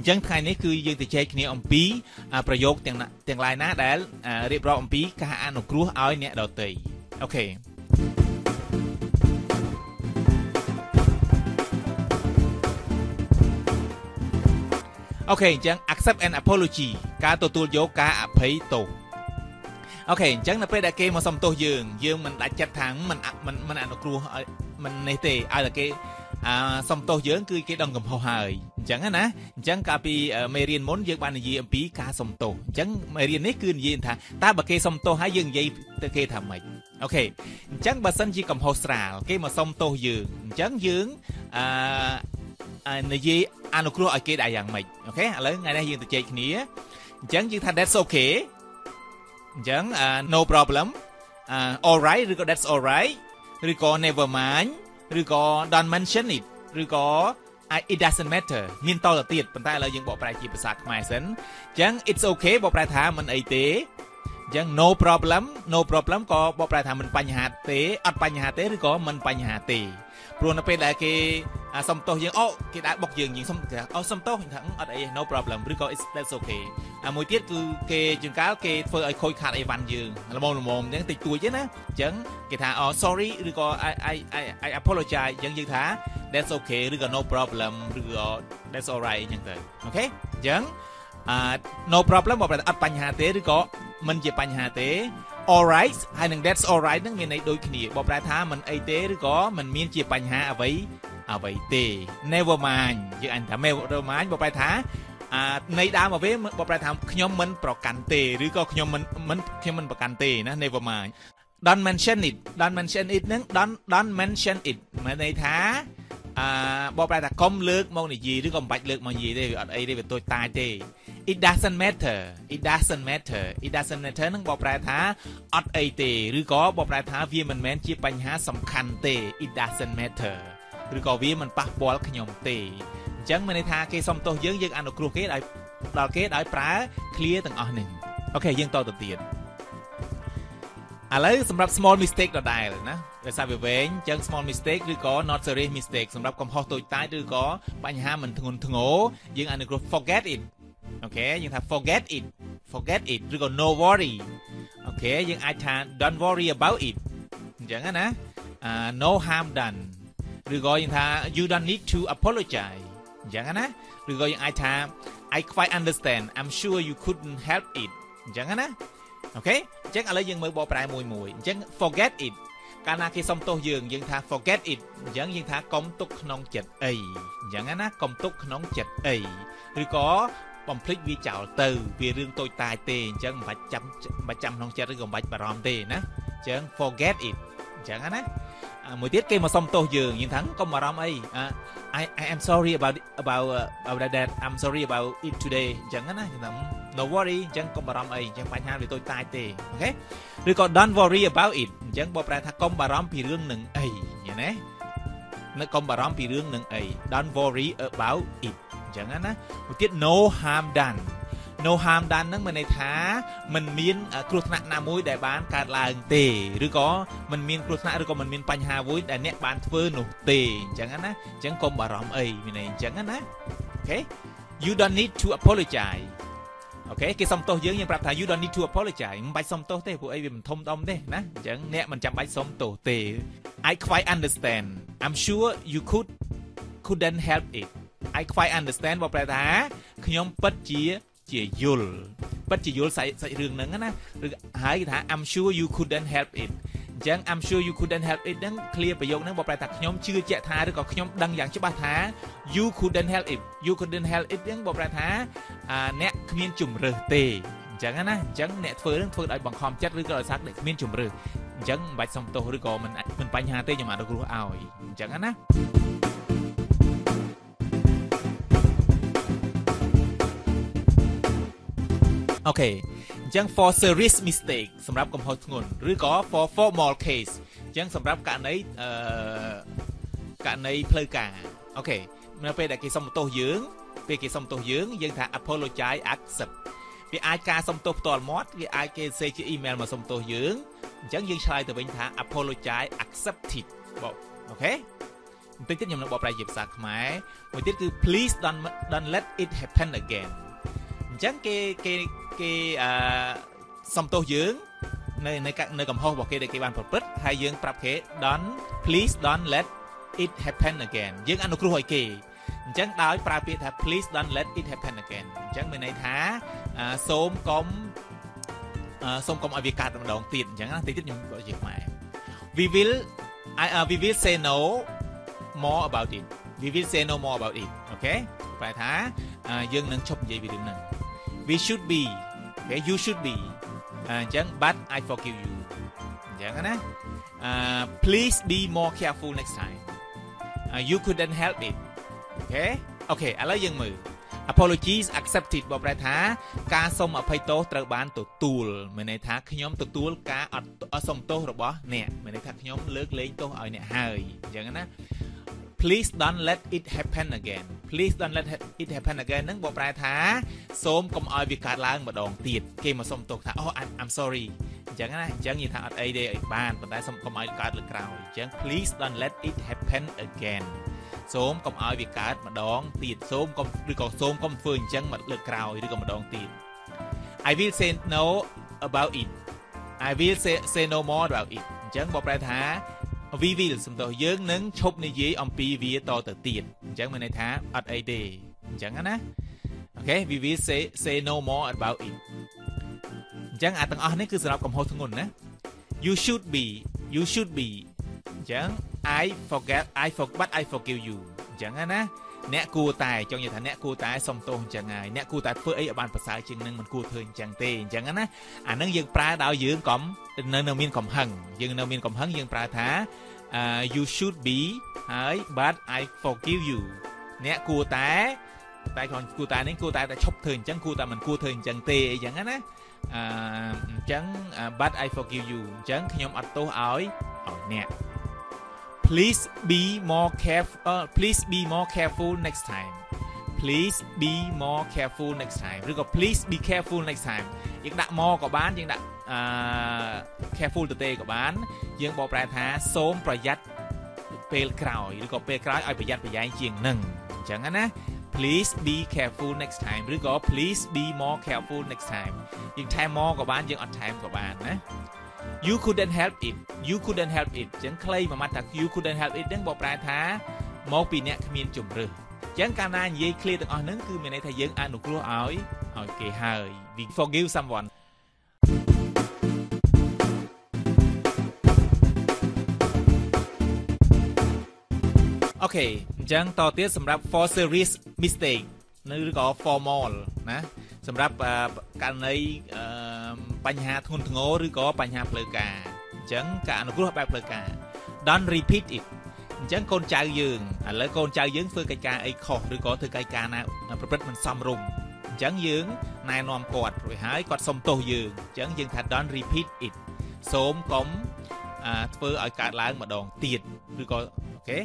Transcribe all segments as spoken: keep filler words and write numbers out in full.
ចឹងថ្ងៃនេះគឺយើងទៅចែកគ្នាអំពីប្រយោគទាំងទាំងឡាយណាដែលរៀបរាប់អំពីការអនុគ្រោះឲ្យអ្នកដទៃអូខេអូខេអញ្ចឹង accept an apology ការទទួលយកការអភ័យទោសអូខេអញ្ចឹងនៅពេលដែលគេមកសុំទោសយើងយើងមិនដាច់ចិត្តថាមិនមិនមិនអនុគ្រោះឲ្យមិននេះទេឲ្យតែគេអាសុំទោសយើងគឺគេដឹងកំហុសហើយអញ្ចឹងណាអញ្ចឹងកាលពីមេរៀនមុនយើងបាននិយាយអំពីការសុំទោសអញ្ចឹងមេរៀននេះគឺនិយាយថាតើបើគេសុំទោសហើយយើងនិយាយទៅគេថាម៉េចអូខេអញ្ចឹងបើសិនជាកំហុសស្រាលគេមកសុំទោសយើងអញ្ចឹងយើងអឺនិយាយអនុគ្រោះឲ្យគេដែរយ៉ាងម៉េចអូខេឥឡូវថ្ងៃនេះយើងទៅជែកគ្នាអញ្ចឹងយើងថា that's okay អញ្ចឹង no problem alright ឬក៏ that's alright ឬក៏ never mind ឬក៏ don't mention it ឬក៏ it doesn't matter មានតទៅទៀតប៉ុន្តែឥឡូវយើងបកប្រែជាភាសាខ្មែរសិនអញ្ចឹង it's okay បកប្រែថាមិនអីទេអញ្ចឹង no problem no problem ក៏បកប្រែថាមិនបញ្ហាទេអត់បញ្ហាទេឬក៏មិនបញ្ហាទេព្រោះនៅពេលដែលគេសុំទោសយើងអូគេដែរបុកយើងយើងសុំអូសុំទោសថាអត់អី no problem ឬក៏ it's that's okay អាមួយទៀតគឺគេជាងកាលគេធ្វើឲ្យខូចខាតអីវ៉ាន់យើងល្មមល្មមអញ្ចឹងតិចតួចទេណាអញ្ចឹងគេថាអូ sorry ឬក៏ I I I apologize អញ្ចឹងយើងថា that's okay ឬក៏ no problem ឬក៏ that's alright អញ្ចឹងទៅអូខេអញ្ចឹងអា no problem បើប្រែអត់បញ្ហាទេឬក៏មិនជាបញ្ហាទេ alright ហើយនឹង that's alright ហ្នឹងមានន័យដូចគ្នាបើប្រែថាមិនអីទេឬក៏មិនមានជាបញ្ហាអ្វីអ្វីទេ never mind យើងអញថា never mind បើប្រែថាអានៃដើមមកវិញបើប្រែថាខ្ញុំមិនប្រកាន់ទេឬក៏ខ្ញុំមិនមិនខ្ញុំមិនប្រកាន់ទេណា never mind don't mention it don't mention it ហ្នឹង don't don't mention it មានន័យថាអាបើប្រែថាកុំលើកមកនិយាយឬក៏មិនបាច់លើកមកនិយាយទេវាអត់អីទេវាតូចតាចទេ it doesn't matter it doesn't matter it doesn't matter ហ្នឹងបើប្រែថាអត់អីទេឬក៏បើប្រែថាវាមិនមែនជាបញ្ហាសំខាន់ទេ it doesn't matter ឬក៏វាមិនប៉ះពាល់ខ្ញុំទេអញ្ចឹងមានន័យថាគេសុំទោសយើងយើងអនុគ្រោះគេដោយដល់គេដោយប្រើ clear ទាំងអស់នេះអូខេយើងតទៅទៀតឥឡូវសម្រាប់ small mistake ដដែលណាដោយសារវាវែងអញ្ចឹង small mistake ឬក៏ not serious mistake សម្រាប់កំហុសតូចតាចឬក៏បញ្ហាមិនធ្ងន់ធ្ងរយើងអនុគ្រោះ forget it អូខេយើងថា forget it forget it ឬក៏ no worry អូខេយើងអាចថា don't worry about it អញ្ចឹងណា no harm done ឬក៏យើងថា you don't need to apologize អញ្ចឹងណាឬក៏យើងអាចថា I quite understand I'm sure you couldn't help it អញ្ចឹងណាអូខេអញ្ចឹងឥឡូវយើងមើលបកប្រែមួយមួយអញ្ចឹង forget it កាលណាគេសុំទោសយើងយើងថា forget it អញ្ចឹងយើងថាកុំទុកក្នុងចិត្តអីអញ្ចឹងណាកុំទុកក្នុងចិត្តអីឬក៏បំភ្លេចវាចោលទៅវារឿងតូចតាចទេអញ្ចឹងមិនបាច់ចាំមិនបាច់ចាំក្នុងចិត្តឬក៏មិនបាច់បារម្ភទេណាអញ្ចឹង forget it អញ្ចឹងណាមួយទៀតគេមកសុំទោសយើងយើងថាកុំបារម្ភអី I I am sorry about about about that I'm sorry about it today អញ្ចឹងណាខ្ញុំ no worry អញ្ចឹងកុំបារម្ភអីអញ្ចឹងបញ្ហាវាតូចតាចទេអូខេឬក៏ don't worry about it អញ្ចឹងបើប្រែថាកុំបារម្ភពីរឿងនឹងអីយល់ទេនៅកុំបារម្ភពីរឿងនឹងអី don't worry about it អញ្ចឹងណាមួយទៀត no harm done no harm done ហ្នឹងមានន័យថាมันមានគ្រោះថ្នាក់ណាមួយដែលបានកើតឡើងទេឬក៏มันមានគ្រោះថ្នាក់ឬក៏มันមានបញ្ហាមួយដែលអ្នកបានធ្វើនោះទេអញ្ចឹងណាអញ្ចឹងកុំបារម្ភអីមានន័យអញ្ចឹងណាអូខេ you don't need to apologize អូខេគេសុំទោសយើងយើងប្រាប់ថា you don't need to apologize មិនបាច់សុំទោសទេព្រោះអីវាមិនធំដុំទេណាអញ្ចឹងអ្នកមិនចាំបាច់សុំទោសទេ I quite understand I'm sure you could couldn't help it I quite understand បើប្រែថាខ្ញុំពិតជាជាយល់ពិតជាយល់សាច់សាច់រឿងហ្នឹងណាឬហើយគេថា I'm sure you couldn't help it អញ្ចឹង I'm sure you couldn't help it ហ្នឹង clear ប្រយោគហ្នឹងបើប្រែថាខ្ញុំជឿជាក់ថាឬក៏ខ្ញុំដឹងយ៉ាងច្បាស់ថា you couldn't help it you couldn't help it ហ្នឹងបើប្រែថាអ្នកគ្មានជំរើសទេអញ្ចឹងណាអញ្ចឹងអ្នកធ្វើហ្នឹងធ្វើដោយបង្ខំចិត្តឬក៏ដោយសារតែគ្មានជំរើសអញ្ចឹងមិនបាច់សុំទោសឬក៏មិនមិនបញ្ហាទេខ្ញុំអត់គ្រោះឲ្យអញ្ចឹងណាអូខេអញ្ចឹង for serious mistake សម្រាប់កំហុសធ្ងន់ឬក៏ for formal case អញ្ចឹងសម្រាប់ករណីអឺករណីផ្លូវការអូខេនៅពេលដែលគេសុំទោសយើងពេលគេសុំទោសយើងយើងថា apologize accept វាអាចការសុំទោសផ្ទាល់មាត់វាអាចគេសេជា email មកសុំទោសយើងអញ្ចឹងយើងឆ្លើយទៅវិញថា apologize accepted បងអូខេអតិចទៀតខ្ញុំនឹងបកប្រែជាភាសាខ្មែរមួយទៀតគឺ please don't don't let it happen again អញ្ចឹងគេគេគេអឺសំទោសយើងនៅនៅនៅកំហុសរបស់គេដែលគេបានប្រព្រឹត្តហើយយើងប្រាប់គេ don't please don't let it happen again យើងអនុគ្រោះឲ្យគេអញ្ចឹងដោយប្រើពាក្យថា please don't let it happen again អញ្ចឹងមានន័យថាសូមកុំសូមកុំឲ្យវាកើតម្ដងទៀតអញ្ចឹងណាតិចទៀតខ្ញុំបកជាខ្មែរ we will I, uh, we will say no more about it we will say no more about it អូខេប្រែថាយើងនឹងឈប់និយាយពីរឿងហ្នឹង we should be okay you should be អញ្ចឹង but I forgive you អញ្ចឹងណា please be more careful next time uh, you couldn't help it អូខេអូខេឥឡូវយើងមើល apologies accepted បកប្រែថាការសុំអភ័យទោសត្រូវបានទទួលមានន័យថាខ្ញុំទទួលការអត់សុំទោសរបស់អ្នកមានន័យថាខ្ញុំលើកលែងទោសឲ្យអ្នកហើយអញ្ចឹងណា please don't let it happen again please don't let it happen again ហ្នឹងបកប្រែថាសូមកុំឲ្យវាកើតឡើងម្ដងទៀតគេមកសុំទោសថា oh I'm I'm sorry អញ្ចឹងណាអញ្ចឹងនិយាយថាអត់អីទេឲ្យបានប៉ុន្តែសូមកុំឲ្យកើតលើក្រោយអញ្ចឹង please don't let it happen again សូមកុំឲ្យវាកើតម្ដងទៀតសូមកុំឬក៏សូមកុំធ្វើអញ្ចឹងមកលើកក្រោយឬក៏ម្ដងទៀត I will say no about it I will say say no more about it អញ្ចឹងបកប្រែថា we will សំដៅយើងនឹងឈប់និយាយអំពីវាតទៅទៀតអញ្ចឹងមានន័យថាអត់អីទេអញ្ចឹងណាអូខេ we will say say no more about it អញ្ចឹងអាទាំងអស់នេះគឺសម្រាប់កំហុសធ្ងន់ណា you should be you should be អញ្ចឹង I forget I forget I forgive you អញ្ចឹងណាអ្នកគួរតែចង់និយាយថាអ្នកគួរតែសុំទោសអញ្ចឹងហើយអ្នកគួរតែធ្វើអីឲ្យបានប្រសើរជាងនឹងមិនគួរធ្វើអញ្ចឹងទេអញ្ចឹងណាអានឹងយើងប្រើដោយយើងកុំនៅនៅមានកំហឹងយើងនៅមានកំហឹងយើងប្រើថា you should be ហើយ but I forgive you អ្នកគួរតែតែគ្រាន់គួរតែនេះគួរតែតែឈប់ធ្វើអញ្ចឹងគួរតែមិនគួរធ្វើអញ្ចឹងទេអញ្ចឹងណាអញ្ចឹង but I forgive you អញ្ចឹងខ្ញុំអត់ទោសឲ្យឲ្យអ្នកPlease be more careful. Uh, please be more careful next time. Please be more careful next time. ឬក៏ please be careful next time យើងដាក់ more ក៏បានយើងដាក់ careful ទៅទេក៏បានយើងបកប្រែថាសូមប្រយ័ត្នពេលក្រោយឬក៏ពេលក្រោយឲ្យប្រយ័ត្នប្រយែងជាងនឹងអញ្ចឹងណា Please be careful next time ឬក៏ please be more careful next time យើងថែម more ក៏បានយើងអត់ថែមក៏បានណាYou couldn't help it you couldn't help it អញ្ចឹងខ្លីមួយម៉ាត់ថា you couldn't help it ហ្នឹងបកប្រែថាមកពីអ្នកគ្មានជំរឿសអញ្ចឹងកាលណានិយាយ clear ទាំងអស់ហ្នឹងគឺមានន័យថាយើងអនុគ្រោះឲ្យឲ្យគេហើយ we forgive someone អូខេអញ្ចឹងតទៀតសម្រាប់ for serious mistake នៅឬក៏ formal ណាសម្រាប់ករណីបញ្ហាធ្ងន់ធ្ងរឬក៏បញ្ហាផ្លូវការអញ្ចឹងការអនុគ្រោះបែបផ្លូវការ don't repeat it អញ្ចឹងកូនចៅយើងឥឡូវកូនចៅយើងធ្វើកិច្ចការអីខុសឬក៏ធ្វើកិច្ចការណាប្រព្រឹត្តមិនសមរម្យអញ្ចឹងយើងណែនាំគាត់រួចហើយគាត់សុំទោសយើងអញ្ចឹងយើងថា don't repeat it សូមកុំធ្វើឲ្យកើតឡើងម្ដងទៀតឬក៏អូខេ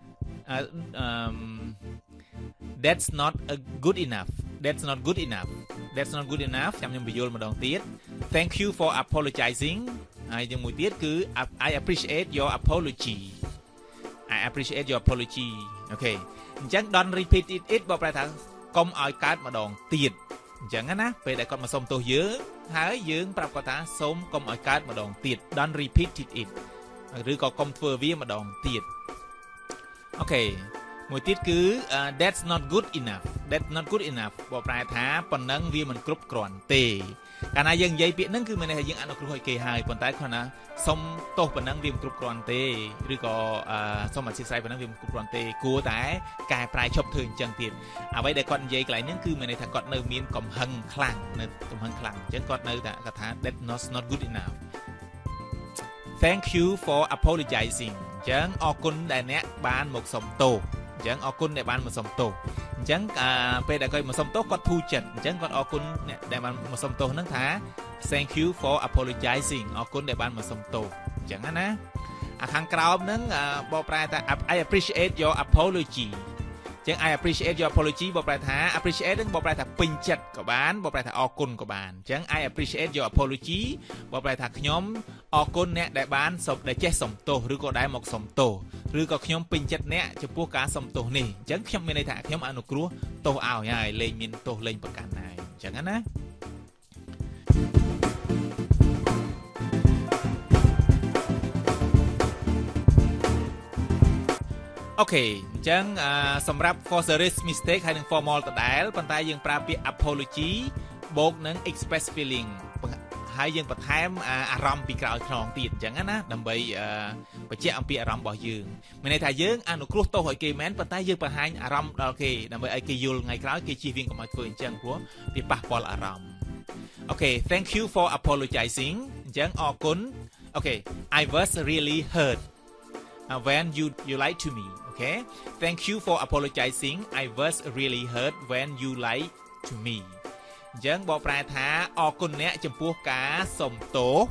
That's not a good enough That's not good enough That's not good enough ចាំខ្ញុំបញ្យល់ម្ដងទៀត Thank you for apologizing ហើយយ៉ាងមួយទៀតគឺ I appreciate your apology I appreciate your apology អូខេអញ្ចឹង don't repeat it it បកប្រែថាកុំឲ្យកើតម្ដងទៀតអញ្ចឹងណាពេលដែលគាត់មកសុំទោសយើងហើយយើងប្រាប់គាត់ថាសូមកុំឲ្យកើតម្ដងទៀត don't repeat it it ឬក៏កុំធ្វើវាម្ដងទៀតអូខេមួយទៀតគឺ that's not good enough that's not good enough បកប្រែថាប៉ុណ្ណឹងវាមិនគ្រប់គ្រាន់ទេកាលណាយើងនិយាយពាក្យហ្នឹងគឺមានន័យថាយើងអនុគ្រោះឲ្យគេហើយប៉ុន្តែគ្រាន់តែសុំទោសប៉ុណ្ណឹងវាមិនគ្រប់គ្រាន់ទេឬក៏សុំអធិស្ឋានប៉ុណ្ណឹងវាមិនគ្រប់គ្រាន់ទេគួរតែកែប្រែឈប់ធ្វើអញ្ចឹងទៀតអ្វីដែលគាត់និយាយកន្លែងហ្នឹងគឺមានន័យថាគាត់នៅមានកំហឹងខ្លាំងនៅកំហឹងខ្លាំងអញ្ចឹងគាត់នៅតែគាត់ថា that's not not good enough Thank you for apologizing អញ្ចឹងអរគុណដែលអ្នកបានមកសុំទោសអញ្ចឹងអរគុណដែលបានមកសុំទោសអញ្ចឹងពេលដែលគាត់មកសុំទោសគាត់ធូរចិត្តអញ្ចឹងគាត់អរគុណអ្នកដែលបានមកសុំទោសហ្នឹងថា Thank you for apologizing អរគុណដែលបានមកសុំទោសអញ្ចឹងណាអាខាងក្រោមហ្នឹងបកប្រែថា I appreciate your apology ចឹង I appreciate your apology បកប្រែថា appreciate នឹងបកប្រែថាពេញចិត្តក៏បានបកប្រែថាអរគុណក៏បានចឹង I appreciate your apology បកប្រែថាខ្ញុំអរគុណអ្នកដែលបានសុំដែលចេះសុំទោសឬក៏ដែលមកសុំទោសឬក៏ខ្ញុំពេញចិត្តអ្នកចំពោះការសុំទោសនេះចឹងខ្ញុំមានន័យថាខ្ញុំអនុគ្រោះទោសឲ្យហើយលែងមានទោសលែងប្រកាន់ហើយចឹងណាអូខេអញ្ចឹងសម្រាប់ for serious mistake ហើយនឹង formal ដដែលប៉ុន្តែយើងប្រើពាក្យ apology បូកនឹង express feeling ហើយយើងបន្ថែមអារម្មណ៍ពីក្រោយខ្នងទៀតអញ្ចឹងណាដើម្បីបញ្ជាក់អំពីអារម្មណ៍របស់យើងមានន័យថាយើងអនុគ្រោះទោសឲ្យគេមែនប៉ុន្តែយើងបង្ហាញអារម្មណ៍ដល់គេដើម្បីឲ្យគេយល់ថ្ងៃក្រោយគេជៀសវាងកុំឲ្យធ្វើអញ្ចឹងព្រោះវាប៉ះពាល់អារម្មណ៍អូខេ thank you for apologizing អញ្ចឹងអរគុណអូខេ I was really hurt uh, when you you lied to me okay thank you for apologizing I was really hurt when you lied to me អញ្ចឹងបកប្រែថាអរគុណអ្នកចំពោះការសុំទោស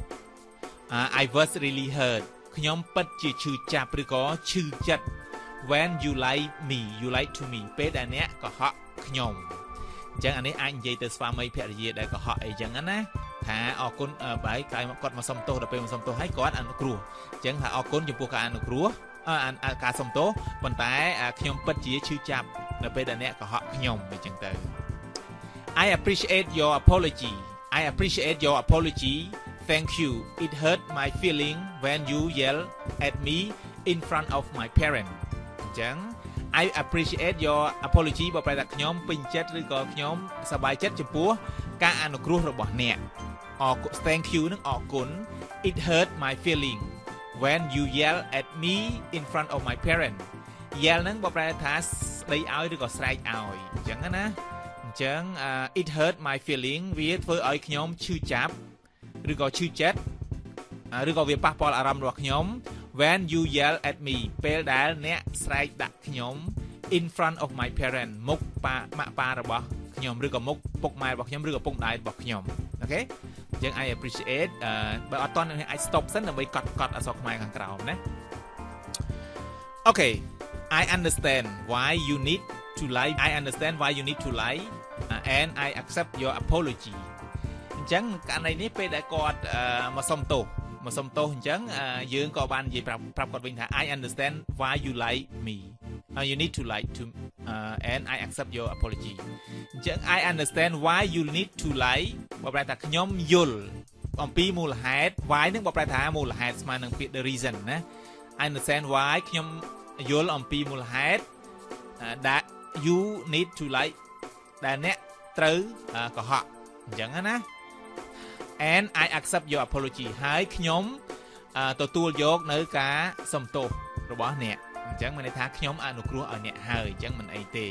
I was really hurt ខ្ញុំពិតជាឈឺចាប់ឬក៏ឈឺចិត្ត when you lie me you lie to me ពេលដែលអ្នកកុហកខ្ញុំអញ្ចឹងអានេះអាចនិយាយទៅស្វាមីភរិយាដែលកុហកអីចឹងណាថាអរគុណបាយក្រោយមកគាត់មកសុំទោសដល់ពេលមកសុំទោសហើយគាត់អនុគ្រោះអញ្ចឹងថាអរគុណចំពោះការអនុគ្រោះការសុំទោសប៉ុន្តែខ្ញុំពិតជាឈឺចាប់នៅពេលដែលអ្នកកុហកខ្ញុំអញ្ចឹងទៅ I appreciate your apology I appreciate your apology thank you it hurt my feeling when you yell at me in front of my parent អញ្ចឹង I appreciate your apology បើប្រែថាខ្ញុំពេញចិត្តឬក៏ខ្ញុំសប្បាយចិត្តចំពោះការអនុគ្រោះរបស់អ្នកអរគុណ thank you នឹងអរគុណ it hurt my feeling when you yell at me in front of my parent yell នឹងបើប្រែថាស្ដីឲ្យឬក៏ស្រែកឲ្យអញ្ចឹងណាអញ្ចឹង it hurt my feeling វាធ្វើឲ្យខ្ញុំឈឺចាប់ឬក៏ឈឺចិត្តឬក៏វាប៉ះពាល់អារម្មណ៍របស់ខ្ញុំ when you yell at me ពេលដែលអ្នកស្រែកដាក់ខ្ញុំ in front of my parent មុខប៉ាម៉ាក់ប៉ារបស់ខ្ញុំឬក៏មុខពុកម៉ែរបស់ខ្ញុំឬក៏ពុកម្ដាយរបស់ខ្ញុំអូខេអញ្ចឹង I appreciate បើអត់តន់អាច stop សិនដើម្បីកត់កត់អក្សរខ្មែរខាងក្រោមណាអូខេ I understand why you need to lie I understand why you need to lie uh, and I accept your apology អញ្ចឹងករណីនេះពេលដែលគាត់មកសុំទោសមកសុំទោសអញ្ចឹងយើងក៏បាននិយាយប្រាប់ប្រាប់គាត់វិញថា I understand why you lie me uh, you need to lie to uh, and I accept your apology អញ្ចឹង I understand why you need to lie បើប្រែថាខ្ញុំយល់អំពីមូលហេតុ why នឹងបើប្រែថាមូលហេតុស្មើនឹងពាក្យ the reason ណា I understand why ខ្ញុំយល់អំពីមូលហេតុ that you need to lie ដែលអ្នកត្រូវកុហកអញ្ចឹងណា and I accept your apology ហើយខ្ញុំទទួលយកនៅការសុំទោសរបស់អ្នកអញ្ចឹងមានន័យថាខ្ញុំអនុគ្រោះឲ្យអ្នកហើយអញ្ចឹងមិនអីទេ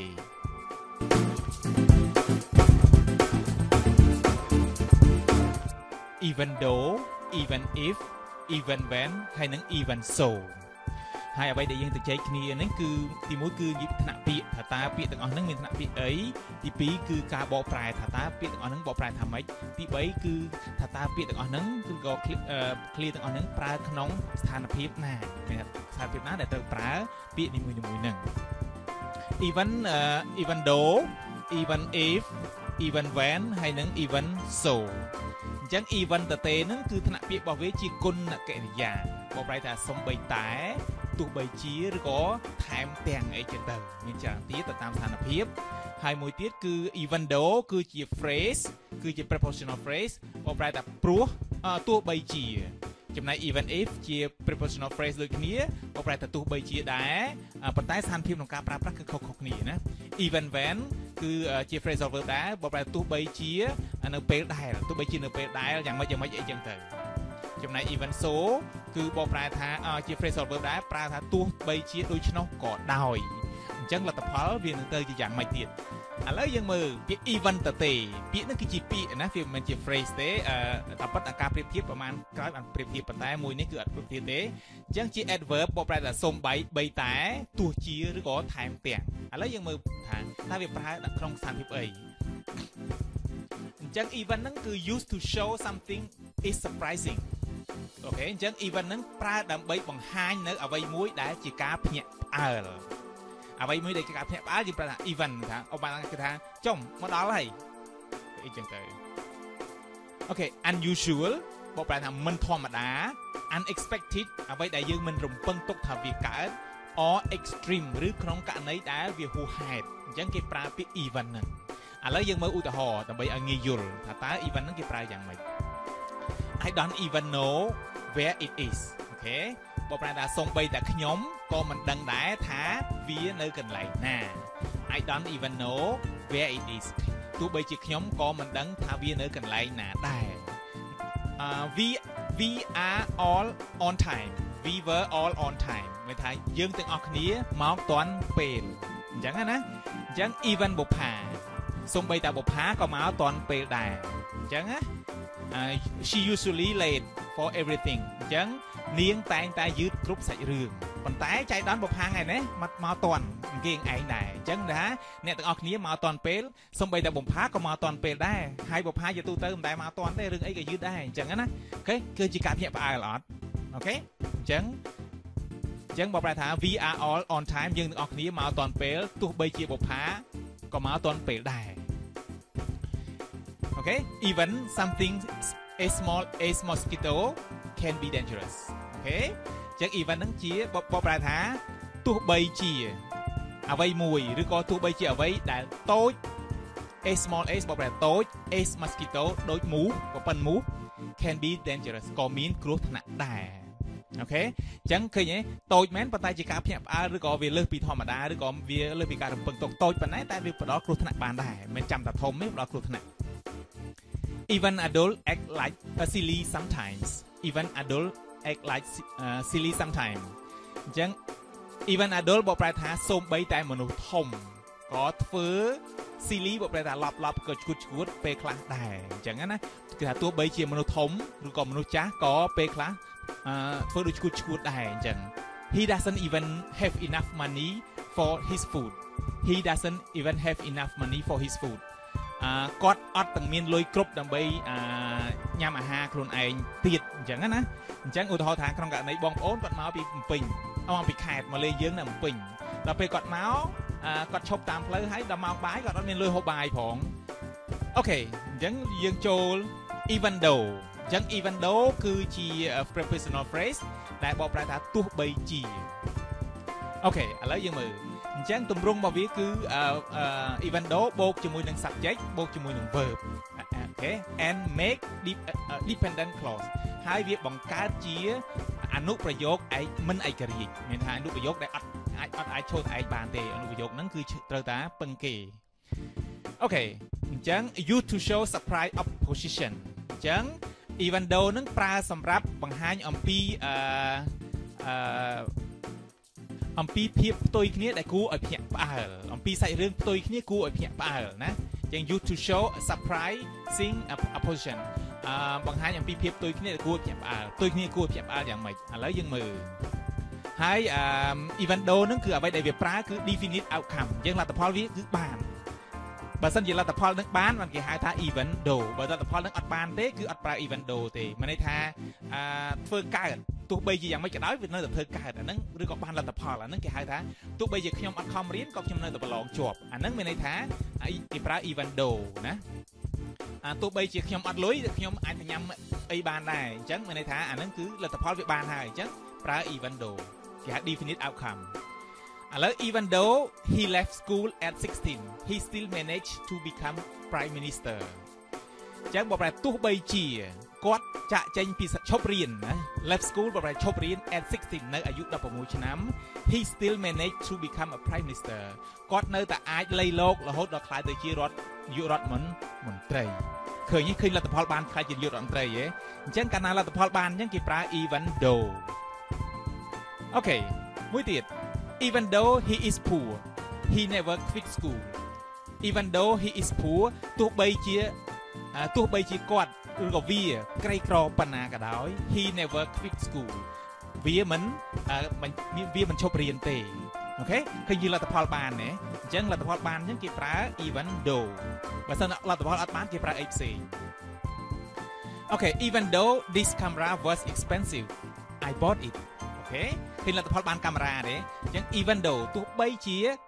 even though even if even when ហើយនឹង even so ហើយអ្វីដែលយើងទៅចែកគ្នានេះគឺទីមួយគឺថ្នាក់ពាក្យថាតើពាក្យទាំងអស់ហ្នឹងមានថ្នាក់ពាក្យអីទីពីរគឺការបកប្រែថាតើពាក្យទាំងអស់ហ្នឹងបកប្រែថាម៉េចទីបីគឺថាតើពាក្យទាំងអស់ហ្នឹងគឺក៏ clear ទាំងអស់ហ្នឹងប្រើក្នុងស្ថានភាពណាមានស្ថានភាពណាដែលត្រូវប្រើពាក្យនីមួយៗហ្នឹង even uh, even though even if even when ហើយនឹង even so អញ្ចឹង even តទេហ្នឹងគឺថ្នាក់ពាក្យរបស់វាជាគុណកិរិយាបកប្រែថាសំបីតែទោះបីជាឬក៏ថែមទាំងអីចឹងទៅមានច្រើនទៀតទៅតាមស្ថានភាពហើយមួយទៀតគឺ even though គឺជា phrase គឺជា prepositional phrase បកប្រែថាព្រោះទោះបីជាចំណែក even if ជា prepositional phrase ដូចគ្នាបកប្រែថាទោះបីជាដែរប៉ុន្តែស្ថានភាពក្នុងការប្រើប្រាស់គឺខុសៗគ្នាណា even when គឺជា phrasal verb ដែរបកប្រែទោះបីជានៅពេលដែលទោះបីជានៅពេលដែលយ៉ាងម៉េចយ៉ាងម៉េចអីចឹងទៅចំណែក even so គឺបកប្រែថាជា phrasal verb ដែរប្រើថាទោះបីជាដូច្នោះក៏ដោយអញ្ចឹងលទ្ធផលវានឹងទៅជាយ៉ាងម៉េចទៀតឥឡូវយើងមើលពាក្យ even តទេពាក្យនេះគឺជាពាក្យណាវាមិនមែនជា phrase ទេតែប៉ុន្តែការប្រៀបធៀបប្រហែលក្រោយបានប្រៀបធៀបប៉ុន្តែមួយនេះគឺអត់ប្រៀបធៀបទេអញ្ចឹងជា adverb បកប្រែថាសូម្បីបីតែទោះជាឬក៏ថែមទាំងឥឡូវយើងមើលថាតើវាប្រើដាក់ក្នុងស្ថានភាពអីអញ្ចឹង even ហ្នឹងគឺ used to show something is surprising អូខេអញ្ចឹង even ហ្នឹងប្រើដើម្បីបង្ហាញនៅអ្វីមួយដែលជាការភ្ញាក់ផ្អើលអ្វីមួយដែលគេការភ្ញាក់ផ្អើលយើងប្រើថា even ថាអូបានគេថាចុំមកដល់ហើយអីចឹងទៅអូខេ unusual បកប្រែថាមិនធម្មតា unexpected អ្វីដែលយើងមិនរំពឹងទុកថាវាកើត or extreme ឬក្នុងករណីដែលវាហួសហេតុអញ្ចឹងគេប្រើពាក្យ even ហ្នឹងឥឡូវយើងមើលឧទាហរណ៍ដើម្បីឲ្យងាយយល់ថាតើ even ហ្នឹងគេប្រើយ៉ាងម៉េច I don't even know where it is អូខេបកប្រែថាសូម្បីតែខ្ញុំក៏មិនដឹងដែរថាវានៅកន្លែងណា I don't even know where it is ទោះបីជាខ្ញុំក៏មិនដឹងថាវានៅកន្លែងណាដែរ we we are all on time we were all on time មានថាយើងទាំងអស់គ្នាមកទាន់ពេលអញ្ចឹងណាអញ្ចឹង even បុប្ផាសូម្បីតែបុប្ផាក៏មកទាន់ពេលដែរអញ្ចឹងណា she usually late for everything អញ្ចឹងនាងតែងតែយឺតគ្រប់សាច់រឿងប៉ុន្តែចៃដន្យបុប្ផាថ្ងៃនេះមកមកតាន់គេឯងដែរអញ្ចឹងថាអ្នកទាំងអស់គ្នាមកតាន់ពេលសូម្បីតែបុប្ផាក៏មកតាន់ពេលដែរហើយបុប្ផាជាទូទៅមិនដែលមកតាន់ទេរឿងអីក៏យឺតដែរអញ្ចឹងណាអូខេគឺជាការភ្ញាក់ផ្អើលអត់អូខេអញ្ចឹងអញ្ចឹងបើប្រែថា we are all on time យើងទាំងអស់គ្នាមកតាន់ពេលទោះបីជាបុប្ផាក៏មកតាន់ពេលដែរអូខេ even something a small a mosquito can be dangerous អូខេចឹង even ហ្នឹងជាបបប្រែថាទោះបីជាអ្វីមួយឬក៏ទោះបីជាអ្វីដែលតូច a small a បបប្រែតូច a mosquito ដូចមូសក៏ប៉ុនមូស can be dangerous ក៏មានគ្រោះថ្នាក់ដែរអូខេចឹងឃើញទេតូចមែនប៉ុន្តែជាការភ្ញាក់ផ្អើលឬក៏វាលើសពីធម្មតាឬក៏វាលើសពីការរំពឹងទុកតូចប៉ុណ្ណេះតែវាផ្ដល់គ្រោះថ្នាក់បានដែរមិនចាំតែធំទេផ្ដល់គ្រោះថ្នាក់ even adult act like a silly sometimes even adult act like uh, silly sometimes អញ្ចឹង even adult បកប្រែថាសូម្បីតែមនុស្សធំក៏ធ្វើ silly បកប្រែថាឡប់ឡប់ក៏ឈួតឈួតពេលខ្លះដែរអញ្ចឹងណាគឺថាទោះបីជាមនុស្សធំឬក៏មនុស្សចាស់ក៏ពេលខ្លះធ្វើដូចឈួតឈួតដែរអញ្ចឹង he doesn't even have enough money for his food he doesn't even have enough money for his foodគាត់អត់ទាំងមានលុយគ្រប់ដើម្បីញ៉ាំអាហារខ្លួនឯងទៀតអញ្ចឹងណាអញ្ចឹងឧទាហរណ៍ថាក្នុងករណីបងប្អូនគាត់មកពីភ្នំពេញមកពីខេត្តមកលេងយើងនៅភ្នំពេញដល់ពេលគាត់មកគាត់ឈប់តាមផ្លូវហើយដល់មកបាយគាត់អត់មានលុយហូបបាយផងអូខេអញ្ចឹងយើងចូល even though អញ្ចឹង even though គឺជា prepositional phrase ដែលបកប្រែថាទោះបីជាអូខេឥឡូវយើងមើលអញ្ចឹងទម្រង់របស់វាគឺ even though បូកជាមួយនឹង subject បូកជាមួយនឹង verb អូខេ and make dependent clause ហើយវាបង្កើតជាអនុប្រយោគឯកមិនឯករាជ្យមានថាអនុប្រយោគដែលអត់អាចអត់អាចឈរឯកបានទេអនុប្រយោគហ្នឹងគឺត្រូវតាពឹងគេអូខេអញ្ចឹង use to show surprise opposition អញ្ចឹង even though ហ្នឹងប្រើសម្រាប់បង្ហាញអំពីអឺអឺអំពីភាពផ្ទុយគ្នាដែលគួរឲ្យភ្ញាក់ផ្អើលអំពីសាច់រឿងផ្ទុយគ្នាគួរឲ្យភ្ញាក់ផ្អើលណាចឹង use to show surprising opposition អឺបង្ហាញអំពីភាពផ្ទុយគ្នាដែលគួរភ្ញាក់ផ្អើលផ្ទុយគ្នាគួរភ្ញាក់ផ្អើលយ៉ាងម៉េចឥឡូវយើងមើលហើយ even though ហ្នឹងគឺអ្វីដែលវាប្រើគឺ definite outcome យើងលទ្ធផលវាគឺបានបើសិនជាលទ្ធផលនឹងបានបានគេហៅថា even though បើលទ្ធផលនឹងអត់បានទេគឺអត់ប្រើ even though ទេមានន័យថាអឺធ្វើកើតទោះបីជាយ៉ាងម៉េចក៏ដោយវានៅតែធ្វើកើតអាហ្នឹងឬក៏បានលទ្ធផលអាហ្នឹងគេហៅថាទោះបីជាខ្ញុំអត់ខំរៀនក៏ខ្ញុំនៅតែប្រឡងជាប់អាហ្នឹងមានន័យថាគេប្រើ even though ណាអាទោះបីជាខ្ញុំអត់លុយខ្ញុំអាចញ៉ាំអីបានដែរអញ្ចឹងមានន័យថាអាហ្នឹងគឺលទ្ធផលវាបានហើយអញ្ចឹងប្រើ even though គេហៅ definite outcomeឥឡូវ even though he left school at sixteen he still managed to become prime minister អញ្ចឹងបើប្រែទោះបីជាគាត់ចាក់ចេញពីឈប់រៀនណា left school បើប្រែឈប់រៀន at sixteen នៅអាយុដប់ប្រាំមួយឆ្នាំ he still managed to become a prime minister គាត់នៅតែអាចលៃលោករហូតដល់ក្លាយទៅជារដ្ឋនាយករដ្ឋមន្ត្រីឃើញឃើញលទ្ធផលបានខ្លាយជានាយករដ្ឋមន្ត្រីហ៎អញ្ចឹងកាលណាលទ្ធផលបានអញ្ចឹងគេប្រើ even though អូខេមួយទៀតeven though he is poor he never quit school even though he is poor ទោះបីជាទោះបីជាគាត់ឬក៏វាក្រីក្រប៉ុណ្ណាក៏ដោយ he never quit school វាមិនវាមិនឈប់រៀនទេអូខេឃើញលទ្ធផលបានទេអញ្ចឹងលទ្ធផលបានអញ្ចឹងគេប្រើ even though បើសិនលទ្ធផលអត់បានគេប្រើអីផ្សេងអូខេ even though this camera was expensive I bought it អូខេឃើញលទ្ធផលបានកាមេរ៉ាទេអញ្ចឹង even though ទោះបីជា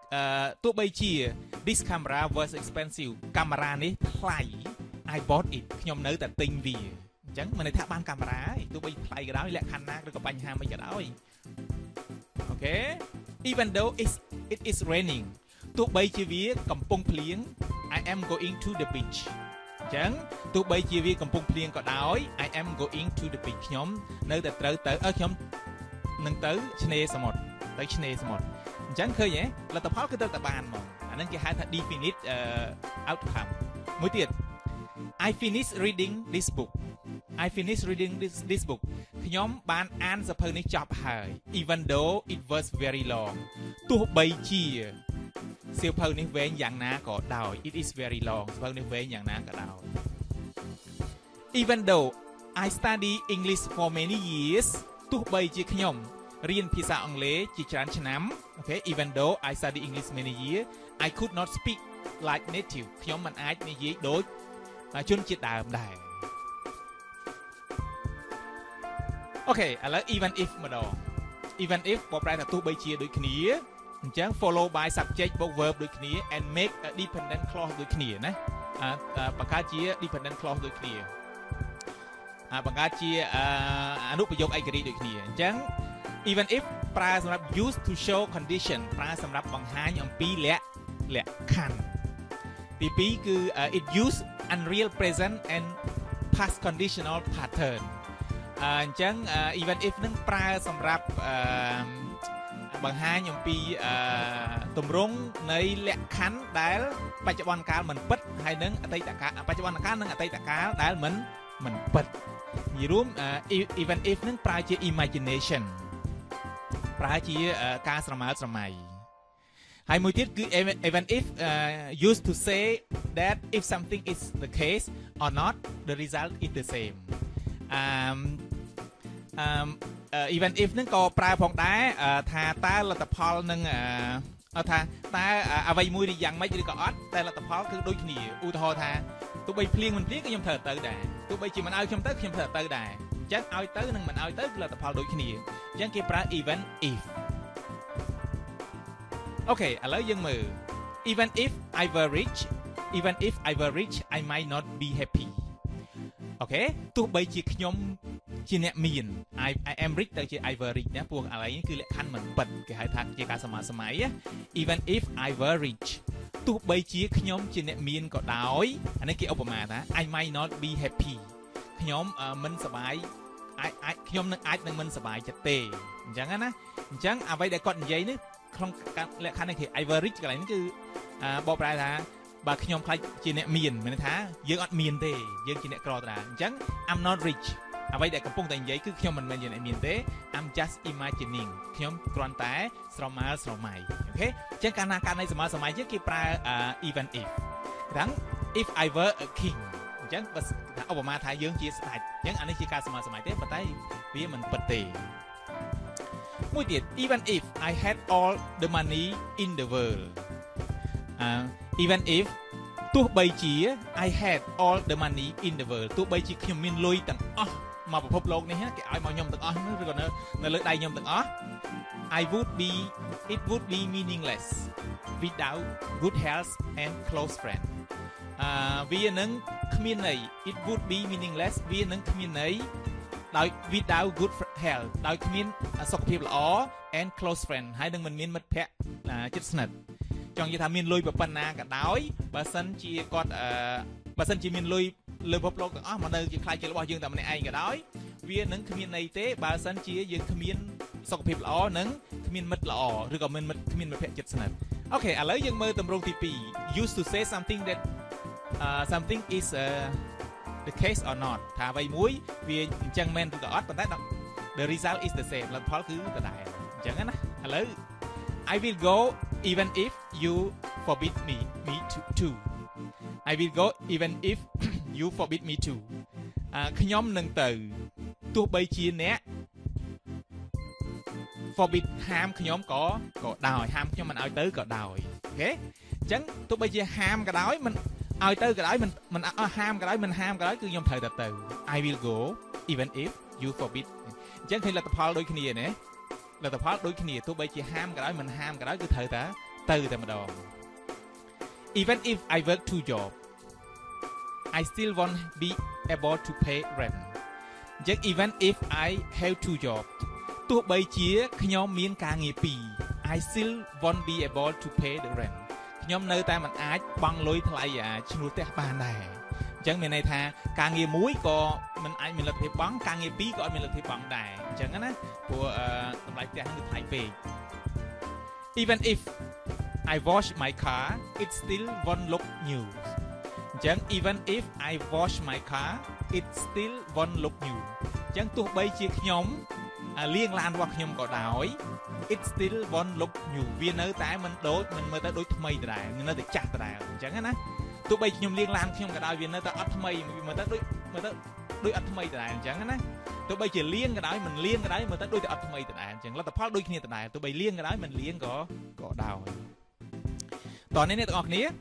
ទោះបីជា this camera was expensive កាមេរ៉ានេះថ្លៃ I bought it ខ្ញុំនៅតែទិញវាអញ្ចឹងមិនន័យថាបានកាមេរ៉ាទោះបីថ្លៃក៏ដោយលក្ខខណ្ឌណាឬក៏បញ្ហាមិនក៏ដោយអូខេ even though it's it is raining ទោះបីជាវាកំពុងភ្លៀង I am going to the beach អញ្ចឹងទោះបីជាវាកំពុងភ្លៀងក៏ដោយ I am going to the beach ខ្ញុំនៅតែត្រូវទៅអឺខ្ញុំនឹងទៅឆ្នេរសមុទ្រទៅឆ្នេរសមុទ្រអញ្ចឹងឃើញទេលទ្ធផលគឺត្រូវតែបានហ្មងអាហ្នឹងគេហៅថា definite uh, outcome មួយទៀត I finished reading this book I finished reading this this book ខ្ញុំបានអានសៀវភៅនេះចប់ហើយ even though it was very long ទោះបីជាសៀវភៅនេះវែងយ៉ាងណាក៏ដោយ it is very long សៀវភៅនេះវែងយ៉ាងណាក៏ដោយ even though I study English for many years ទោះបីជាខ្ញុំរៀនភាសាអង់គ្លេសជាច្រើនឆ្នាំអូខេ even though I study English many years I could not speak like native ខ្ញុំមិនអាចនិយាយដូចជនជាតិដើមដែរអូខេឥឡូវ even if ម្ដង even if បកប្រែថាទោះបីជាដូចគ្នាអញ្ចឹង follow by subject បូក verb ដូចគ្នា and make a dependent clause ដូចគ្នាណាបង្កើតជា dependent clause ដូចគ្នាបង្កើតជាអនុប្រយោគឯករាជ្យដូចគ្នាអញ្ចឹង even if ប្រើសម្រាប់ use to show condition ប្រើសម្រាប់បង្ហាញអំពីលក្ខលក្ខខណ្ឌទីពីរគឺ it use unreal present and past conditional pattern អញ្ចឹង even if នឹងប្រើសម្រាប់បង្ហាញអំពីទម្រង់នៃលក្ខខណ្ឌដែលបច្ចុប្បន្នកាលមិនពិតហើយនឹងអតីតកាលបច្ចុប្បន្នកាលនិងអតីតកាលដែលមិនមិនពិតនិយាយរួម even if នឹងប្រើជា imagination ប្រើជាការស្រមើស្រមៃហើយមួយទៀតគឺ even if uh, used to say that if something is the case or not the result is the same um um uh, even if នឹងក៏ប្រើផងដែរថាតើលទ្ធផលនឹងអត់ថាតើអ្វីមួយយ៉ាងម៉េចឬក៏អត់តែលទ្ធផលគឺដូចគ្នាឧទាហរណ៍ថាទោះបីភ្លៀងមិនភ្លៀងក៏ខ្ញុំត្រូវទៅដែរទោះបីជាមិនឲ្យខ្ញុំទៅខ្ញុំត្រូវទៅដែរអញ្ចឹងឲ្យទៅនិងមិនឲ្យទៅគឺលទ្ធផលដូចគ្នាអញ្ចឹងគេប្រើ even if អូខេឥឡូវយើងមើល even if I were rich even if I were rich I might not be happy អូខេទោះបីជាខ្ញុំជាអ្នកមាន I I am rich ទៅជា I were rich ណាពួកឥឡូវនេះគឺលក្ខខណ្ឌមិនពិតគេហៅថាជាការសមាសម័យ even if I were rich ទោះបីជាខ្ញុំជាអ្នកមានក៏ដោយអានេះគេឧបមាថា I might not be happy ខ្ញុំមិនសប្បាយអាចខ្ញុំនឹងអាចនឹងមិនសប្បាយចិត្តទេអញ្ចឹងណាអញ្ចឹងអ្វីដែលគាត់និយាយនេះក្នុងលក្ខខណ្ឌនេះគេ I were rich កន្លែងនេះគឺបកប្រែថាបើខ្ញុំខ្លាចជាអ្នកមានមានន័យថាយើងអត់មានទេយើងជាអ្នកក្រតាអញ្ចឹង I'm not rich អ្វីដែលកំពុងតែនិយាយគឺខ្ញុំមិនមែនជាអ្នកមានទេ I'm just imagining ខ្ញុំគ្រាន់តែស្រមើស្រមៃអូខេអញ្ចឹងកាលណាកាលនៃស្រមើស្រមៃជាងគេប្រើ even if ហ្នឹង if I were a king អញ្ចឹងបើឧបមាថាយើងជាស្ដេចអញ្ចឹងអានេះជាការស្រមើស្រមៃទេប៉ុន្តែវាមិនពិតទេមួយទៀត even if I had all the money in the world uh, even if ទោះបីជា I had all the money in the world ទោះបីជាខ្ញុំមានលុយទាំងអស់មកពិភពលោកនេះគេឲ្យមកខ្ញុំទាំងអស់ឬក៏នៅនៅលើដៃខ្ញុំទាំងអស់ I would be it would be meaningless without good health and close friend អឺវានឹងគ្មានន័យ it would be meaningless វានឹងគ្មានន័យដោយ without good health ដោយគ្មានសុខភាពល្អ and close friend ហើយនឹងមិនមានមិត្តភ័ក្តិជិតស្និទ្ធចង់និយាយថាមានលុយប៉ុណ្ណាក៏ដោយបើសិនជាគាត់អឺបើសិនជាមានលុយលើពិភពលោកទាំងអស់មកនៅជាខ្លាចជារបស់យើងតែម្នាក់ឯងក៏ដោយវានឹងគ្មានន័យទេបើសិនជាយើងគ្មានសុខភាពល្អនិងគ្មានមិត្តល្អឬក៏មានមិត្តគ្មានមិត្តភក្តិជិតស្និទ្ធអូខេឥឡូវយើងមើលទម្រង់ទីពីរ used to say something that uh, something is uh, the case or not ថាអ្វីមួយវាអញ្ចឹងមែនឬក៏អត់ប៉ុន្តែ the result is the same លទ្ធផលគឺដដែលអញ្ចឹងណាឥឡូវ I will go even if you forbid me me to to I will go even if you forbid me to ខ្ញុំនឹងទៅទោះបីជាអ្នក forbid ហាមខ្ញុំក៏ក៏ដោយហាមខ្ញុំមិនឲ្យទៅក៏ដោយអូខេអញ្ចឹងទោះបីជាហាមក៏ដោយមិនឲ្យទៅក៏ដោយមិនមិនអស់ហាមក៏ដោយមិនហាមក៏ដោយគឺខ្ញុំត្រូវតែទៅ I will go even if you forbid អញ្ចឹងឃើញលទ្ធផលដូចគ្នាណាលទ្ធផលដូចគ្នាទោះបីជាហាមក៏ដោយមិនហាមក៏ដោយគឺត្រូវតែទៅតែម្ដង even if I work two job I still won't be able to pay rent អញ្ចឹង even if I have two job ទោះបីជាខ្ញុំមានការងារពីរ I still won't be able to pay the rent ខ្ញុំនៅតែមិនអាចបង់លុយថ្លៃឈ្នួលផ្ទះបានដែរអញ្ចឹងមានន័យថាការងារមួយក៏មិនអាចមានលទ្ធភាពបង់ការងារពីរក៏អត់មានលទ្ធភាពបង់ដែរអញ្ចឹងណាព្រោះតម្លៃផ្ទះគឺថ្លៃពេក even if I wash my car it still won't look new អញ្ចឹង even if I wash my car it still won't look new អញ្ចឹងទោះបីជាខ្ញុំលាងឡានរបស់ខ្ញុំក៏ដោយ it still won't look new វានៅតែមិនដូចមិនមើលទៅដូចថ្មីដដែលវានៅតែចាស់ដដែលអញ្ចឹងណាទោះបីខ្ញុំលាងឡានខ្ញុំក៏ដោយវានៅតែអត់ថ្មីវាមើលទៅដូចមើលទៅដូចអត់ថ្មីដដែលអញ្ចឹងណាទោះបីជាលាងក៏ដោយមិនលាងក៏ដោយមើលទៅដូចតែអត់ថ្មីដដែលអញ្ចឹងលទ្ធផលដូចគ្នាដដែលទោះបីលាងក៏ដោយមិនលាងក៏ក៏ដោយតោះនេះអ្នកទាំងអស់គ្នា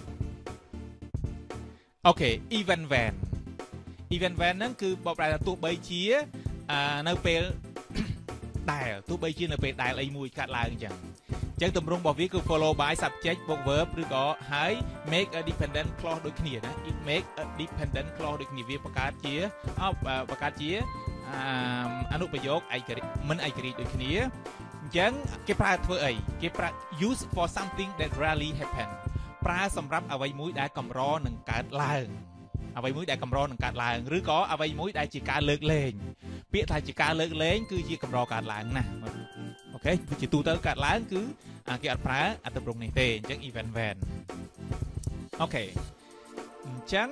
អូខេ even when even when ហ្នឹងគឺបបប្រែថាទោះបីជានៅពេលដែលទោះបីជានៅពេលដែលអីមួយកាត់ឡើងអញ្ចឹងអញ្ចឹងទម្រង់របស់វាគឺ follow by subject បូក verb ឬក៏ហើយ make a dependent clause ដូចគ្នាណា it make a dependent clause ដូចគ្នាវាបង្កើតជាបង្កើតជាអនុប្រយោគឯករាជ្យមិនឯករាជ្យដូចគ្នាអញ្ចឹងគេប្រើធ្វើអីគេប្រើ use for something that rarely happen ប្រើសម្រាប់អ្វីមួយដែលកម្រនឹងកើតឡើងអ្វីមួយដែលកម្រនឹងកើតឡើងឬក៏អ្វីមួយដែលជាការលើកលែងពាក្យថាជាការលើកលែងគឺជាកម្រកើតឡើងណាអូខេជាទូទៅកើតឡើងគឺគេអត់ប្រើអត្ថប្រយោគនេះទេអញ្ចឹង even when អូខេអញ្ចឹង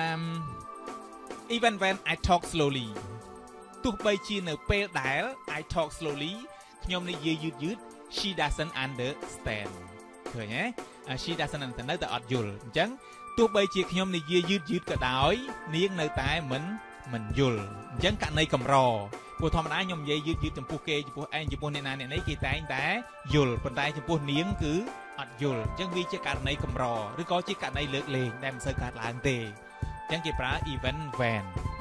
even when I talk slowly ទោះបីជានៅពេលដែល I talk slowly ខ្ញុំនិយាយយឺតយឺត she doesn't understand ឃើញទេ she doesn't understand នៅតែអត់យល់អញ្ចឹងទោះបីជាខ្ញុំនិយាយយឺតយឺតក៏ដោយនាងនៅតែមិនមិនយល់អញ្ចឹងករណីកម្រព្រោះធម្មតាខ្ញុំនិយាយយឺតយឺតចំពោះគេចំពោះឯងចំពោះអ្នកណាអ្នកនេះគេតែងតែយល់ប៉ុន្តែចំពោះនាងគឺអត់យល់អញ្ចឹងវាជាករណីកម្រឬក៏ជាករណីលើកលែងដែលមិនសូវកើតឡើងទេអញ្ចឹងគេប្រើ even when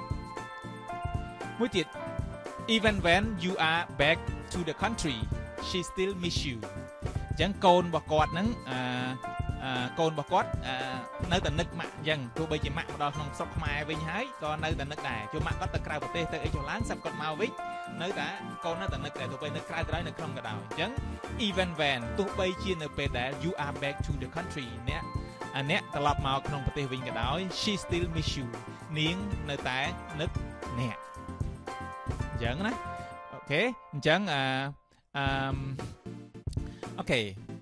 មួយទៀត even when you are back to the country she still miss you អញ្ចឹងកូនរបស់គាត់ហ្នឹងអឺកូនរបស់គាត់នៅតែនឹកម៉ាក់អញ្ចឹងទោះបីជាម៉ាក់មកដល់ក្នុងស្រុកខ្មែរវិញហើយក៏នៅតែនឹកដែរជួម៉ាក់គាត់ទៅក្រៅប្រទេសទៅអីចុះឡើងសាប់គាត់មកវិញនៅតែកូននៅតែនឹកដែរទោះបីនៅក្រៅក៏ដោយនៅក្នុងក៏ដោយអញ្ចឹង even when ទោះបីជានៅពេលដែល you are back to the country អ្នកអ្នកត្រឡប់មកក្នុងប្រទេសវិញក៏ដោយ she still miss you នាងនៅតែនឹកអ្នកអញ្ចឹងណាអូខេអញ្ចឹងអឺអឺអូខេ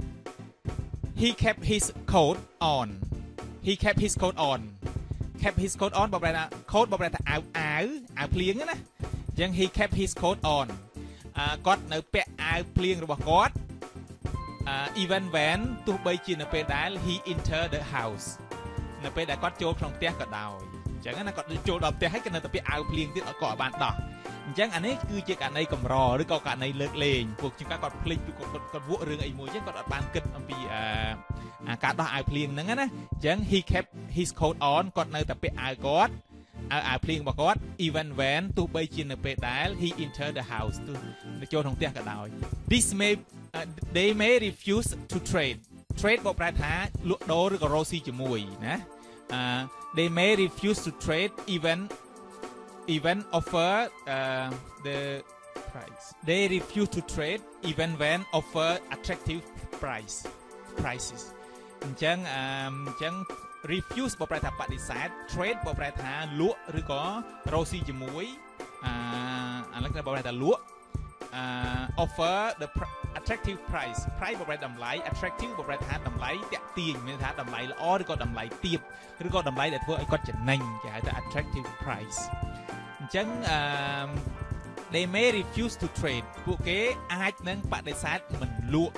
He kept his coat on. He kept his coat on. Kept his coat on បបរថា coat បបរថាអាវអាវអាវភ្លៀងណាអញ្ចឹង he kept his coat on អឺគាត់នៅពាក់អាវភ្លៀងរបស់គាត់អឺ even when ទោះបីជានៅពេលដែល he entered the house នៅពេលដែលគាត់ចូលក្នុងផ្ទះក៏ដោយអញ្ចឹងណាគាត់ចូលដល់ផ្ទះហើយគាត់នៅតែពាក់អាវភ្លៀងទៀតគាត់ក៏អត់បានដោះអញ្ចឹងអានេះគឺជាករណីកម្រឬក៏ករណីលើកលែងពួកជាងគាត់ភ្លេចគាត់គាត់វក់រឿងអីមួយអញ្ចឹងគាត់អត់បានគិតអំពីអឺការដោះអាវភ្លៀងហ្នឹងណាអញ្ចឹង he kept his coat on គាត់នៅតែពាក់អាវគាត់អាវអាវភ្លៀងរបស់គាត់ even when ទោះបីជានៅពេលដែល he entered the house ទោះទៅចូលក្នុងផ្ទះក៏ដោយ this may uh, they may refuse to trade trade បកប្រែថាលក់ដូរឬក៏រកស៊ីជាមួយណា uh, they may refuse to trade even even offer uh, the price they refuse to trade even when offer attractive price prices អញ្ចឹងអញ្ចឹង refuse បកប្រែថាបដិសេធ trade បកប្រែថាលក់ឬក៏រកស៊ីជាមួយអអានេះគេបកប្រែថាលក់អ offer the attractive price price បកប្រែតម្លៃ attractive បកប្រែថាតម្លៃតាក់ទាញមានថាតម្លៃល្អឬក៏តម្លៃទាបឬក៏តម្លៃដែលធ្វើឲ្យគាត់ចំណេញគេហៅថា attractive priceអញ្ចឹងអឺ they may refuse to trade ពួកគេអាចនឹងបដិសេធមិនលក់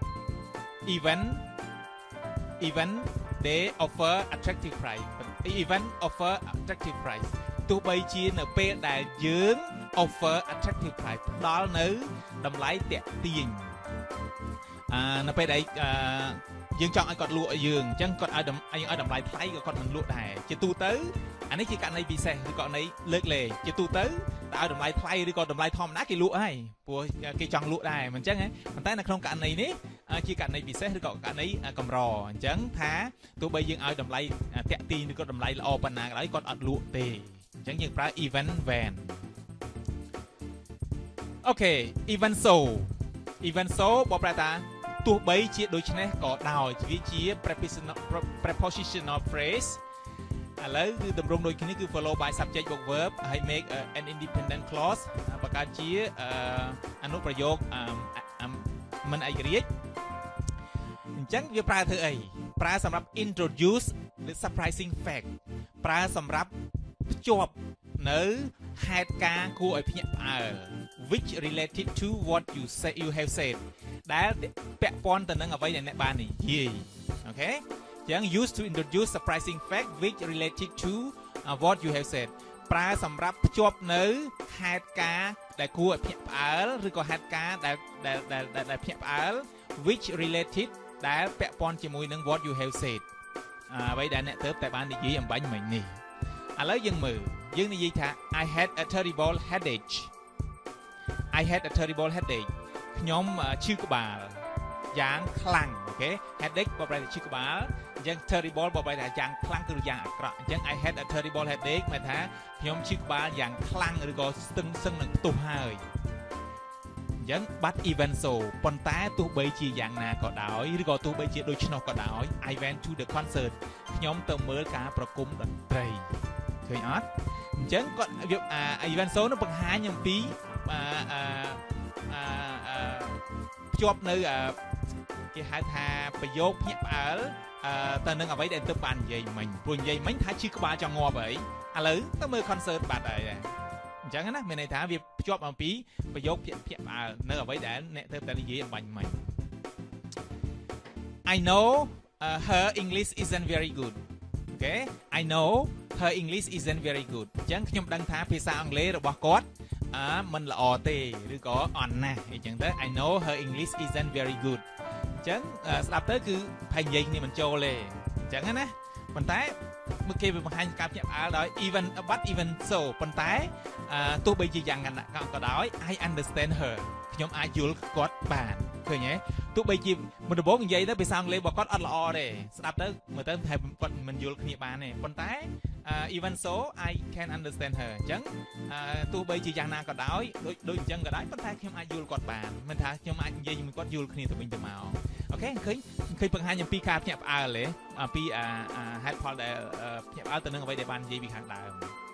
even even they offer attractive price even offer attractive price ទោះបីជានៅពេលដែលយើង offer attractive price ផ្ដល់នៅតម្លៃតាក់ទាញអឺនៅពេលដែលអឺយើងចង់ឲ្យគាត់លក់ឲ្យយើងអញ្ចឹងគាត់ឲ្យឲ្យតម្លៃថ្លៃក៏គាត់មិនលក់ដែរជាទូទៅអានេះជាករណីពិសេសឬករណីលើកលែងជាទូទៅតែឲ្យតម្លៃថ្លៃឬក៏តម្លៃធម្មតាគេលក់ហើយព្រោះគេចង់លក់ដែរមិនអញ្ចឹងហ៎ប៉ុន្តែនៅក្នុងករណីនេះជាករណីពិសេសឬក៏ករណីកម្រអញ្ចឹងថាទោះបីយើងឲ្យតម្លៃតាក់ទាញឬក៏តម្លៃល្អប៉ុណ្ណាក៏ដោយគាត់អត់លក់ទេអញ្ចឹងយើងប្រើ even when អូខេ even so even so បបប្រែថាទោះបីជាដូចនេះក៏ដោយវាជា prepositional prepositional phrase ឥឡូវគឺតម្រុំដូចគ្នាគឺ follow by subject បូក verb ហើយ make an independent clause បង្កើតជាអនុប្រយោគមិនឯករាជ្យអញ្ចឹងវាប្រើធ្វើអីប្រើសម្រាប់ introduce the surprising fact ប្រើសម្រាប់ភ្ជាប់នៅហេតុការណ៍គួរឲ្យភ្ញាក់ផ្អើល which related to what you say you have said ដែលពាក់ព័ន្ធទៅនឹងអ្វីដែលអ្នកបាននិយាយអូខេអញ្ចឹង used to introduce surprising fact which related to uh, what you have said ប្រើសម្រាប់ភ្ជាប់នៅហេតុការណ៍ដែលគួរឲ្យភ្ញាក់ផ្អើលឬក៏ហេតុការណ៍ដែលដែលដែលដែលភ្ញាក់ផ្អើល which related ដែលពាក់ព័ន្ធជាមួយនឹង what you have said អ្វីដែលអ្នកទៅតែបាននិយាយអំបញ្ញមិញនេះឥឡូវយើងមើលយើងនិយាយថា I had a terrible headache I had a terrible headache ខ្ញុំឈឺក្បាលយ៉ាងខ្លាំងអូខេ headache បបប្រែថាឈឺក្បាលអញ្ចឹង terrible បបប្រែថាយ៉ាងខ្លាំងឬយ៉ាងអាក្រក់អញ្ចឹង I had a terrible headache មានថាខ្ញុំឈឺក្បាលយ៉ាងខ្លាំងឬក៏ស្ទឹងសឹងនឹងផ្ទុះហើយអញ្ចឹង but even so ប៉ុន្តែទោះបីជាយ៉ាងណាក៏ដោយឬក៏ទោះបីជាដូច្នោះក៏ដោយ I went to the concert ខ្ញុំទៅមើលការប្រគំតន្ត្រីឃើញអត់អញ្ចឹងគាត់វា even so នឹងបង្ហាញអំពីអឺអឺភ្ជាប់នៅគេហៅថាប្រយោគភ្ញាក់ផ្អើលទៅនឹងអ្វីដែលទើបបាននិយាយមិញព្រោះនិយាយមិញថាឈឺក្បាលចង់ងាប់អីឥឡូវទៅមើល concert បាត់ហើយអញ្ចឹងណាមានន័យថាវាភ្ជាប់អំពីប្រយោគភ្ញាក់ផ្អើលនៅអ្វីដែលអ្នកទើបតែនិយាយអំបញ្ញមិញ I know uh, her English isn't very good okay I know her English isn't very good អញ្ចឹងខ្ញុំដឹងថាភាសាអង់គ្លេសរបស់គាត់អឺមិនល្អទេឬក៏អន់ណាស់អញ្ចឹងទៅ I know her English isn't very good អញ្ចឹងស្ដាប់ទៅគឺផែននិយាយគ្នាមិនចូលទេអញ្ចឹងណាប៉ុន្តែមកគេបង្ហាញការភ្ញាក់ផ្អើលដោយ even but even so ប៉ុន្តែទោះបីជាយ៉ាងណាក៏ដោយ I understand her ខ្ញុំអាចយល់គាត់បានឃើញទេទោះបីជាមុនដំបូងនិយាយទៅភាសាអង់គ្លេសរបស់គាត់អត់ល្អទេស្ដាប់ទៅមើលទៅថាគាត់មិនយល់គ្នាបានទេប៉ុន្តែ even so I can understand her អញ្ចឹងទោះបីជាយ៉ាងណាក៏ដោយដូចដូចអញ្ចឹងក៏ដោយប៉ុន្តែខ្ញុំអាចយល់គាត់បានមិនថាខ្ញុំអាចនិយាយជាមួយគាត់យល់គ្នាទៅវិញទៅមកអូខេឃើញឃើញបង្ហាញអំពីការភ្ញាក់ផ្អើលទេអំពីហេតុផលដែលភ្ញាក់ផ្អើលទៅនឹងអ្វីដែលបាននិយាយពីខាងដើម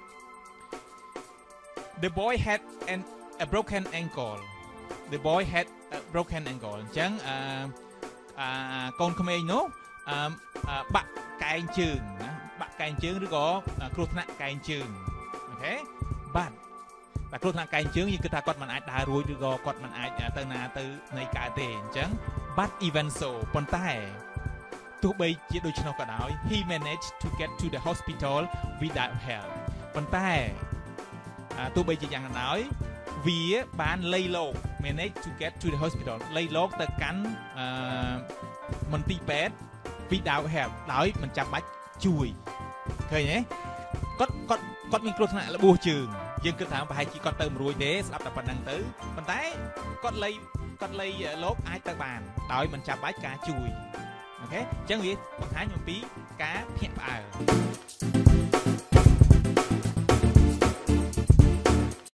The boy had an a broken ankle The boy had a broken ankle អញ្ចឹងអឺកូនក្មេងនោះបាក់កែងជើងណាបាក់កែងជើងឬក៏គ្រោះថ្នាក់កែងជើងអូខេបាទតែគ្រោះថ្នាក់កែងជើងយើងគិតថាគាត់មិនអាចដើររួចឬក៏គាត់មិនអាចទៅណាទៅនៃកើតទេអញ្ចឹង but even so ប៉ុន្តែទោះបីជាដូច្នោះក៏ដោយ he managed to get to the hospital without help ប៉ុន្តែទោះបីជាយ៉ាងណាដោយវាបានលៃលោក manage to get to the hospital លៃលោកទៅកាន់មន្ទីរពេទ្យ without help ដោយមិនចាំបាច់ជួយឃើញទេគាត់គាត់គាត់មានគ្រោះថ្នាក់របួសជើងយើងគិតថាប្រហែលជាគាត់ទៅមិនរួចទេស្ដាប់តែប៉ុណ្្នឹងទៅប៉ុន្តែគាត់លៃគាត់លៃលោកអាចទៅបានដោយមិនចាំបាច់ការជួយអូខេអញ្ចឹងវាបង្ហាញអំពីការភ្ញាក់ផ្អើល